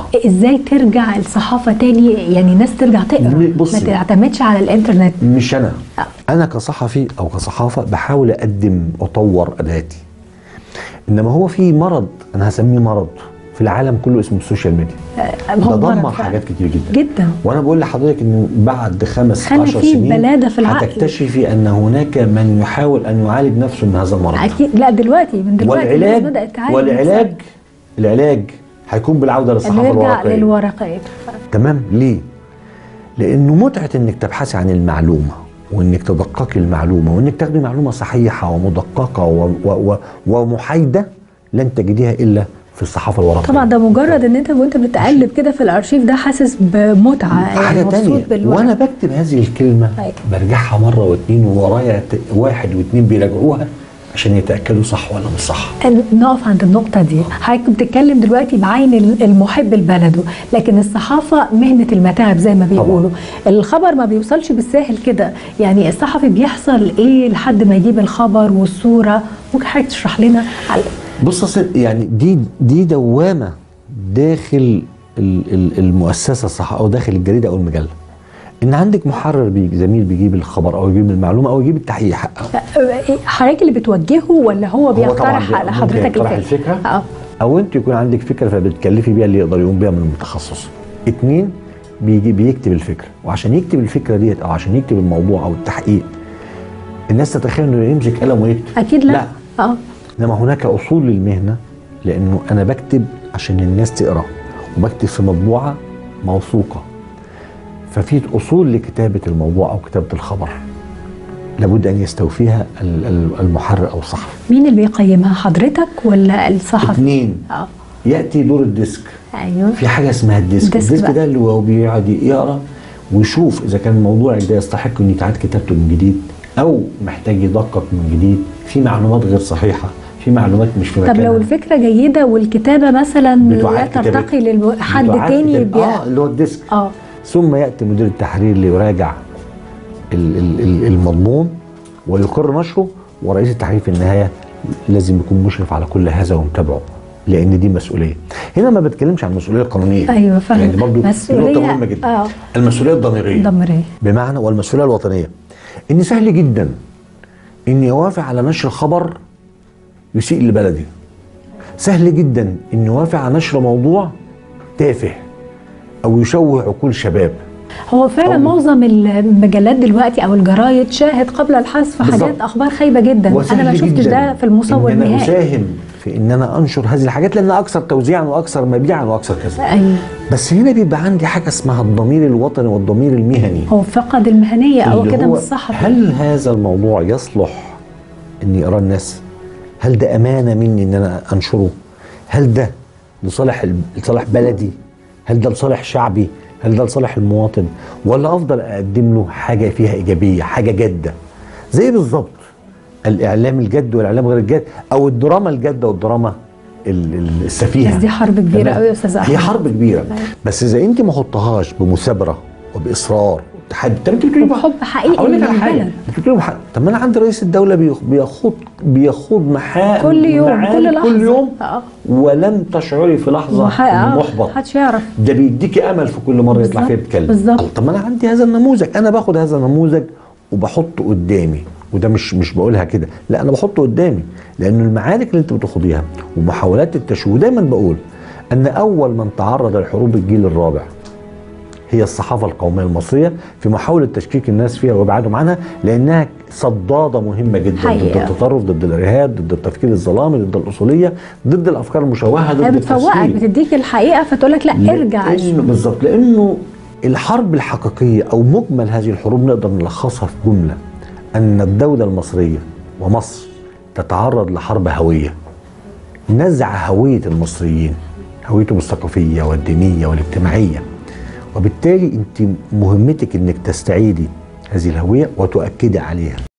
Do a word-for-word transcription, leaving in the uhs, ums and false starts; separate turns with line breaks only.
ازاي ترجع الصحافه تاني، يعني الناس ترجع تقرا ما تعتمدش على الانترنت؟
مش انا آه. انا كصحفي او كصحافه بحاول اقدم اطور اداتي، انما هو في مرض انا هسميه مرض في العالم كله اسمه السوشيال ميديا.
آه
ده دمر حاجات كتير جدا
جدا،
وانا بقول لحضرتك ان بعد خمس عشر سنين هتكتشفي ان هناك من يحاول ان يعالج نفسه من هذا المرض.
اكيد. لا دلوقتي من دلوقتي
والعلاج بدات تعالج، والعلاج العلاج هيكون بالعوده للصحافه الورقيه
للورقيه.
تمام. ليه؟ لانه متعه انك تبحثي عن المعلومه وانك تدققي المعلومه وانك تاخدي معلومه صحيحه ومدققه و و و ومحايده لن تجديها الا في الصحافه الورقيه.
طبعا ده مجرد ان انت وانت بتقلب كده في الارشيف ده حاسس بمتعه،
حاجه يعني تانية. وانا بكتب هذه الكلمه هي. برجعها مره واثنين وورايا واحد واثنين بيراجعوها عشان يتاكدوا صح ولا مش صح.
نقف عند النقطه دي. حضرتك بتتكلم دلوقتي بعين المحب لبلده، لكن الصحافه مهنه المتاعب زي ما بيقولوا. طبعا. الخبر ما بيوصلش بالساهل كده، يعني الصحفي بيحصل ايه لحد ما يجيب الخبر والصوره؟ ممكن حضرتك تشرح لنا على
بص يعني دي دي دوامه داخل المؤسسه الصحفيه او داخل الجريده او المجله، ان عندك محرر بيجي زميل بيجيب الخبر او يجيب المعلومه او يجيب التحقيق حقه.
حضرتك اللي بتوجهه ولا هو بيقترح على حضرتك
الفكره؟ الفكره اه او انت يكون عندك فكره فبتكلفي بيها اللي يقدر يقوم بيها من المتخصص. اتنين بيجي بيكتب الفكره، وعشان يكتب الفكره ديت او عشان يكتب الموضوع او التحقيق الناس تتخيل انه يمسك قلم ويكتب.
اكيد لا, لا. اه
انما هناك اصول للمهنه، لانه انا بكتب عشان الناس تقرا وبكتب في مطبوعه موثوقه، ففي اصول لكتابه الموضوع او كتابه الخبر لابد ان يستوفيها المحرر او الصحفي.
مين اللي بيقيمها، حضرتك ولا الصحفي؟
اثنين. اه ياتي دور الديسك.
ايوه
في حاجه اسمها الديسك. الديسك, الديسك ده اللي هو بيقعد يقرا ويشوف اذا كان الموضوع ده يستحق ان يتعاد كتابته من جديد او محتاج يدقق من جديد، في معلومات غير صحيحه، في معلومات مش في مكانها.
طب لو الفكره جيده والكتابه مثلا لا ترتقي لحد تاني
بي... اه اللي هو الديسك.
اه
ثم ياتي مدير التحرير ليراجع المضمون ويقر نشره، ورئيس التحرير في النهايه لازم يكون مشرف على كل هذا ومتابعه، لان دي مسؤوليه. هنا ما بتكلمش عن المسؤوليه القانونيه.
ايوه فاهم.
يعني برضه نقطه مهمه جدا. آه. المسؤوليه الضميريه.
الضميريه
بمعنى والمسؤوليه الوطنيه. ان سهل جدا اني اوافق على نشر خبر يسيء لبلدي. سهل جدا اني اوافق على نشر موضوع تافه او يشوه عقول شباب.
هو فعلا معظم المجلات دلوقتي او الجرايد شاهد قبل الحذف حاجات اخبار خايبه جدا. انا ما شفتش ده في المصور النهائي.
انا اساهم في ان انا انشر هذه الحاجات لانها اكثر توزيعا واكثر مبيعا واكثر كذا.
ايوه.
بس هنا بيبقى عندي حاجه اسمها الضمير الوطني والضمير المهني.
هو فقد المهنيه او كده من الصحفي.
هل هذا الموضوع يصلح ان يقراه الناس؟ هل ده امانه مني ان انا انشره؟ هل ده لصالح لصالح بلدي؟ هل ده لصالح شعبي؟ هل ده لصالح المواطن؟ ولا افضل اقدم له حاجه فيها ايجابيه، حاجه جاده؟ زي بالظبط الاعلام الجد والاعلام غير الجد، او الدراما الجاده والدراما السفيهه.
بس دي حرب كبيره قوي يا استاذ احمد.
هي حرب كبيره، بس اذا انت ما حطهاش بمثابره وباصرار وتحدي. طب انت بتقولي
بحب حقيقي للبلد.
بتقولي طب ما انا عندي رئيس الدوله بيخوض بيخوض محا
كل يوم كل لحظه
كل يوم أه. ولم تشعري في لحظه
انه محبط. محدش يعرف.
ده بيديكي امل في كل مره يطلع فيها يتكلم.
بالظبط.
طب ما انا عندي هذا النموذج، انا باخد هذا النموذج وبحطه قدامي، وده مش مش بقولها كده، لا انا بحطه قدامي، لان المعارك اللي انت بتخوضيها ومحاولات التشويه. دايما بقول ان اول من تعرض لحروب الجيل الرابع هي الصحافه القوميه المصريه في محاوله تشكيك الناس فيها وابعادهم عنها، لانها صداده مهمه جدا حقيقة. ضد التطرف، ضد الارهاب، ضد التفكير الظلامي، ضد الاصوليه، ضد الافكار المشوهه، ضد التسويق.
بتفوقك، بتديك الحقيقه فتقول لك لا ارجع.
لانه بالظبط، لانه الحرب الحقيقيه او مجمل هذه الحروب نقدر نلخصها في جمله: ان الدوله المصريه ومصر تتعرض لحرب هويه، نزع هويه المصريين، هويتهم الثقافيه والدينيه والاجتماعيه. وبالتالي انت مهمتك انك تستعيدي هذه الهويه وتؤكدي عليها.